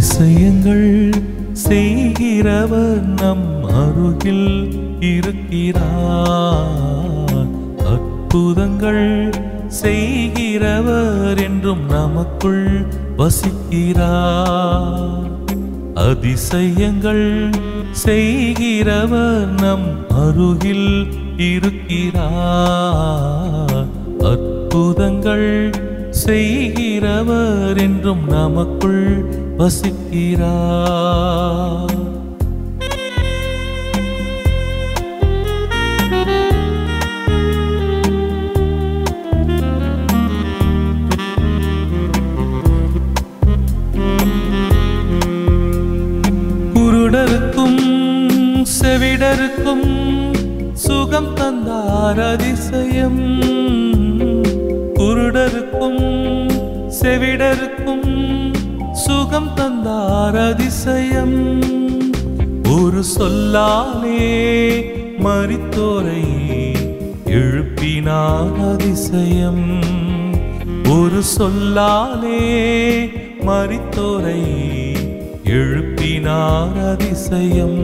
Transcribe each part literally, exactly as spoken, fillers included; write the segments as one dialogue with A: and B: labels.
A: அதிசயங்கள் செய்கிறவர் நம் அருகில் இருக்கிறார். அற்புதங்கள் செய்கிறவர் என்றும் நமக்குள் வசிக்கிறார். அதிசயங்கள் செய்கிறவர் நம் அருகில் இருக்கிறார். அற்புதங்கள் செய்கிறவர் என்றும் நமக்குள் வசிக்கிறார். குருடருக்கும் செவிடருக்கும் சுகம் தந்தார் அதிசயம். குருடருக்கும் செவிடருக்கும் சுகம் தந்தார் அதிசயம். ஒரு சொல்லாலே மரித்தோரை எழுப்பினார் அதிசயம். ஒரு சொல்லாலே மரித்தோரை எழுப்பினார் அதிசயம்.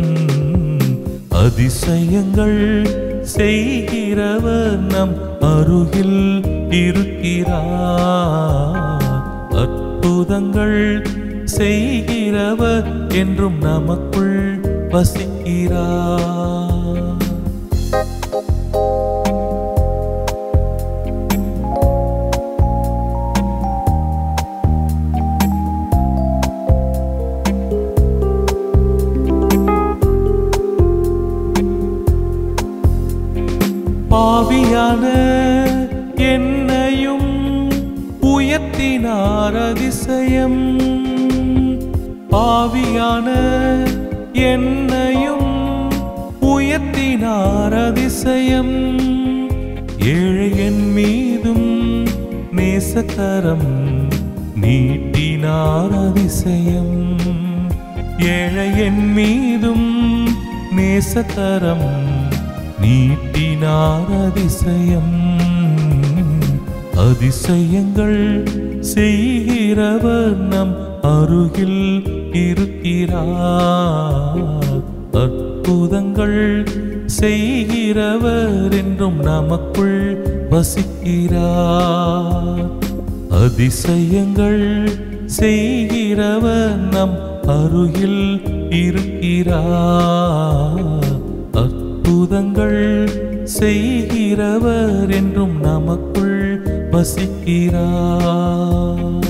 A: அதிசயங்கள் செய்கிறவர் நம் அருகில் இருக்கிறார். அற்புதங்கள் செய்கிறவர் என்றும் நமக்குள் வசிக்கிறார். பாவியான என்னையும் உயர்த்தினார் அதிசயம். பாவியான என்னையும் உயர்த்தினார் அதிசயம். ஏழை என் மீதும் நேசக்கரம் நீட்டினார் அதிசயம். ஏழை என் மீதும் நேசக்கரம் நீட்டினார் அதிசயம். அதிசயங்கள் செய்கிறவர் நம் அருகில் இருக்கிறார். அற்புதங்கள் செய்கிறவர் என்றும் நமக்குள் வசிக்கிறார். அதிசயங்கள் செய்கிறவர் நம் அருகில் இருக்கிறார். அற்புதங்கள் செய்கிறவர் என்றும் நமக்குள் வசிக்கிறார்.